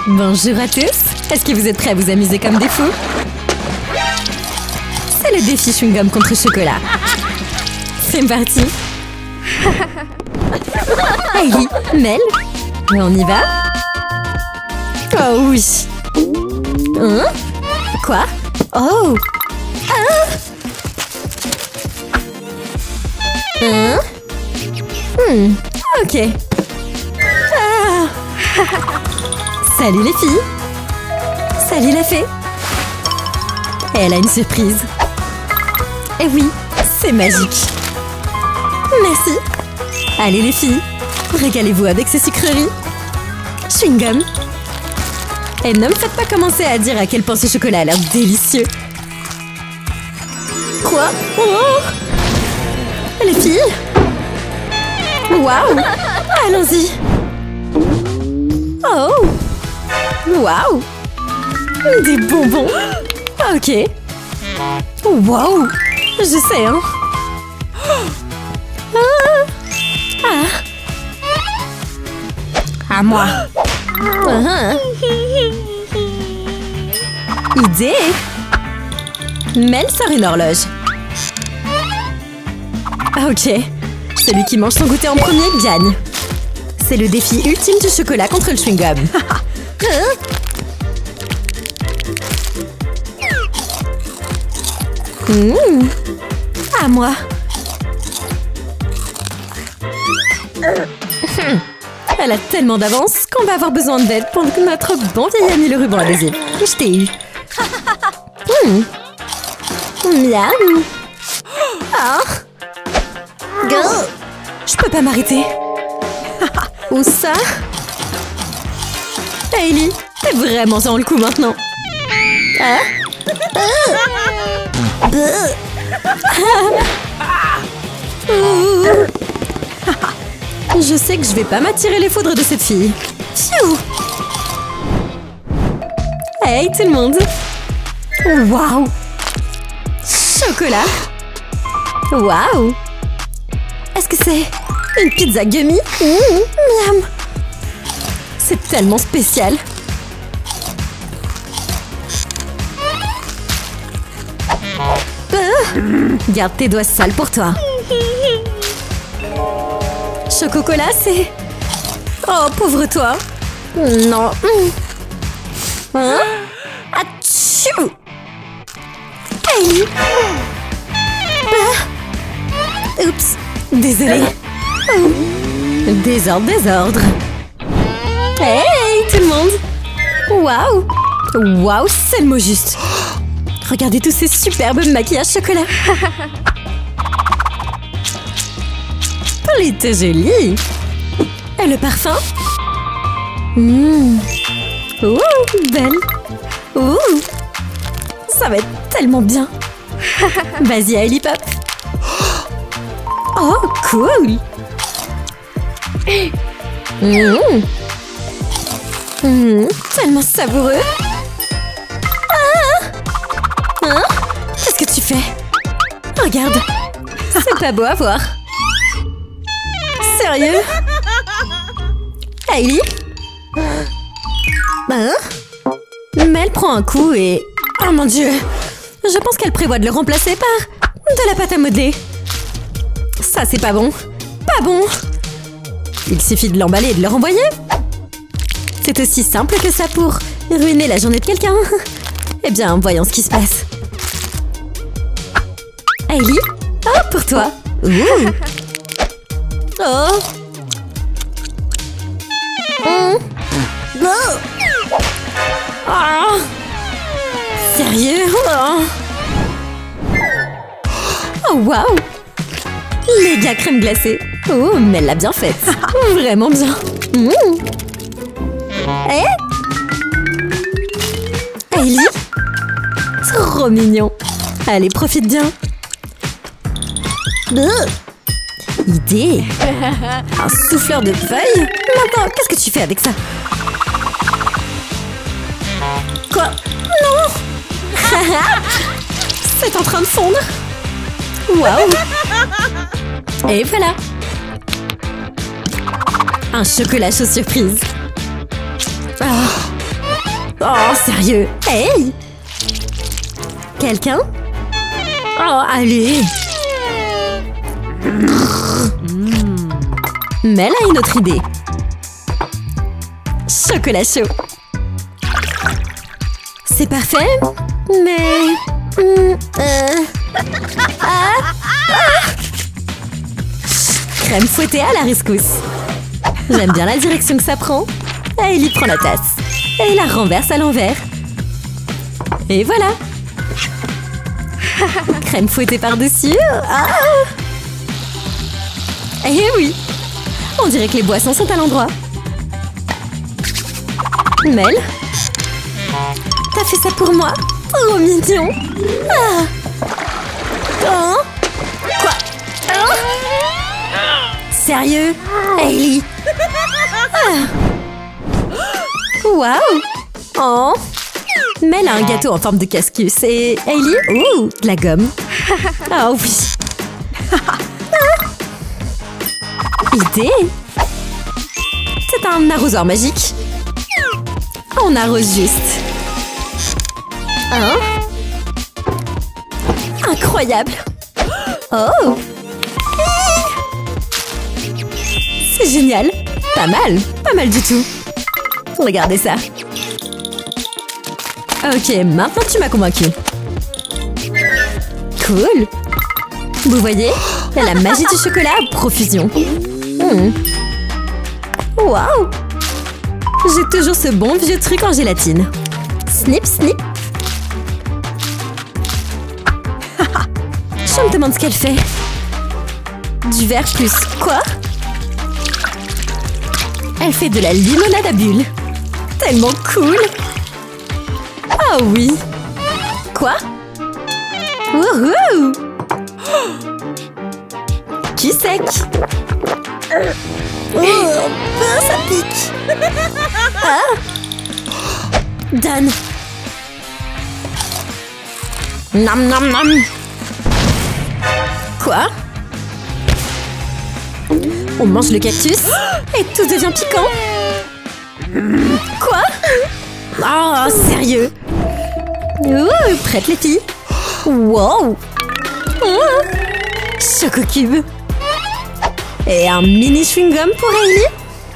Bonjour à tous. Est-ce que vous êtes prêts à vous amuser comme des fous? C'est le défi chewing-gum contre chocolat. C'est parti. Hailey, Mel, on y va? Oh oui. Hein? Quoi? Oh! Ah! Hein? Ok. Ah! Salut les filles! Salut la fée! Elle a une surprise. Et oui, c'est magique. Merci. Allez les filles, régalez-vous avec ces sucreries. Chewing-gum. Et ne me faites pas commencer à dire à quel point ce chocolat a l'air délicieux. Quoi? Oh! Les filles? Waouh! Allons-y! Oh! Waouh! Des bonbons! Ok. Waouh! Je sais, hein? À moi! Idée! Mel sort une horloge. Ok. Celui qui mange son goûter en premier gagne. C'est le défi ultime du chocolat contre le chewing-gum. À moi. Elle a tellement d'avance qu'on va avoir besoin d'aide pour notre bon vieil ami le ruban adhésif. Je t'ai eu. Miam. Ah. Je peux pas m'arrêter. Où ça? Hailey, t'es vraiment dans le coup maintenant. Ah. Je sais que je vais pas m'attirer les foudres de cette fille. Pfiou. Hey tout le monde. Waouh. Chocolat. Waouh. Est-ce que c'est une pizza gummy? Miam. C'est tellement spécial. Garde tes doigts sales pour toi. Chococolat, c'est... Oh, pauvre toi. Non. Hein? Atchou! Hey! Oups. Désolée. Désordre. Hey, tout le monde! Waouh! Waouh, c'est le mot juste. Regardez tous ces superbes maquillages chocolat. Elle était jolie. Et le parfum? Ouh, belle. Ouh. Ça va être tellement bien. Vas-y, Hailey Pop. Oh, cool. Tellement savoureux. Hein? Qu'est-ce que tu fais? Regarde. C'est pas beau à voir. Sérieux? Hailey? Hein? Mel prend un coup et... Oh mon Dieu! Je pense qu'elle prévoit de le remplacer par de la pâte à modeler. Ça, c'est pas bon. Pas bon! Il suffit de l'emballer et de le renvoyer. C'est aussi simple que ça pour ruiner la journée de quelqu'un. Eh bien, voyons ce qui se passe. Hailey? Oh, pour toi! Ouh. Oh! Oh. Sérieux? Oh, waouh! Méga crème glacée! Oh, mais elle l'a bien faite! Vraiment bien! Eh? Hailey? Trop mignon! Allez, profite bien! Idée! Un souffleur de feuilles? Maintenant, qu'est-ce que tu fais avec ça? Quoi? Non! C'est en train de fondre! Waouh! Et voilà! Un chocolat chaud surprise! Ah, Oh, sérieux? Hey! Quelqu'un? Oh, allez! Mel a une autre idée. Chocolat chaud. C'est parfait, mais... Crème fouettée à la rescousse. J'aime bien la direction que ça prend. Hailey prend la tasse et la renverse à l'envers. Et voilà. Crème fouettée par-dessus. Ah! Eh oui. On dirait que les boissons sont à l'endroit. Mel, t'as fait ça pour moi? Trop mignon. Ah. Oh. Quoi? Oh. Sérieux? Hailey? Ah. Waouh! Oh! Mel a un gâteau en forme de cascus et Hailey, ouh, de la gomme. Ah oui. Idée! C'est un arrosoir magique. On arrose juste. Hein? Incroyable! Oh! C'est génial! Pas mal du tout. Regardez ça. Ok, maintenant tu m'as convaincu. Cool! Vous voyez? La magie du chocolat à profusion. Waouh! J'ai toujours ce bon vieux truc en gélatine. Snip, snip. Je me demande ce qu'elle fait. Du verre plus quoi? Elle fait de la limonade à bulles. Tellement cool! Ah oui! Quoi? Wouhou! Cul sec! Oh, ça pique! Ah! Donne! Nam nam nam! Quoi? On mange le cactus et tout devient piquant. Quoi? Oh, sérieux? Ouh, prête les filles. Wow! Oh, Choco Cube. Et un mini chewing-gum pour Hailey.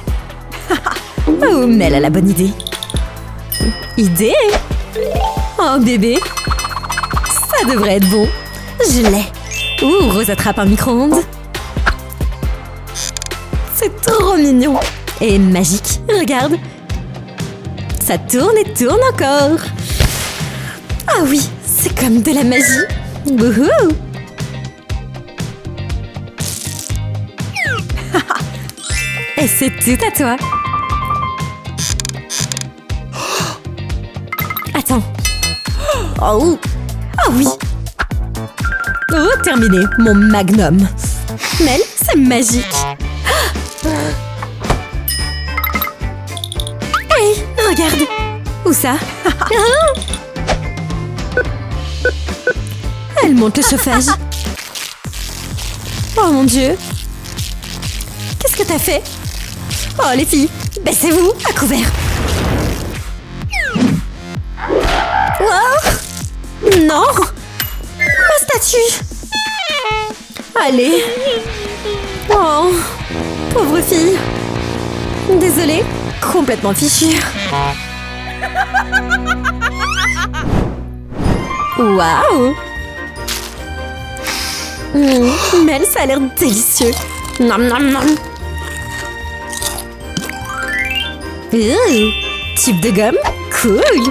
Oh, mais elle a la bonne idée. Idée? Oh, bébé. Ça devrait être bon. Je l'ai. Ouh, Rose attrape un micro-ondes. C'est trop mignon. Et magique. Regarde. Ça tourne et tourne encore. Ah oui, c'est comme de la magie. Wouhou! Et c'est tout à toi. Attends. Oh! Ah oui! Oh, terminé, mon magnum. Mel, c'est magique. Hey, regarde. Où ça? Elle monte le chauffage. Oh mon Dieu. Qu'est-ce que t'as fait? Oh les filles, baissez-vous à couvert. Wow. Non. Ma statue. Allez. Oh, pauvre fille. Désolée, complètement fichue. Waouh. Mel, ça a l'air délicieux. Nom nom nom. Type de gomme, cool.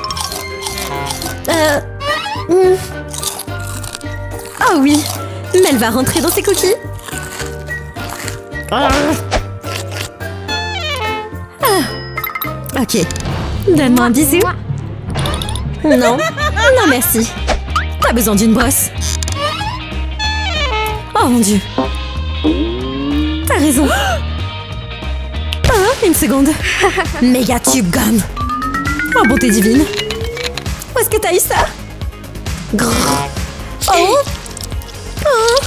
Oh oui, Mel va rentrer dans ses cookies. Ok, donne-moi un bisou. Non, non merci. Pas besoin d'une brosse. Oh mon Dieu. T'as raison. Une seconde. Méga tube gomme. Oh, bonté divine. Où est-ce que t'as eu ça? Grrr. Oh. Oh.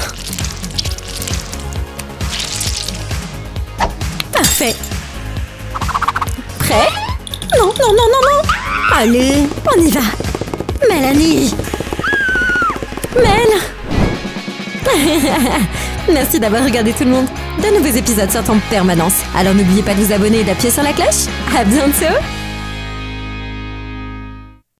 Parfait. Prêt? Non, non, non, non, non. Allez, on y va. Mélanie. Mel. Merci d'avoir regardé tout le monde. De nouveaux épisodes sortent en permanence. Alors n'oubliez pas de vous abonner et d'appuyer sur la cloche. À bientôt.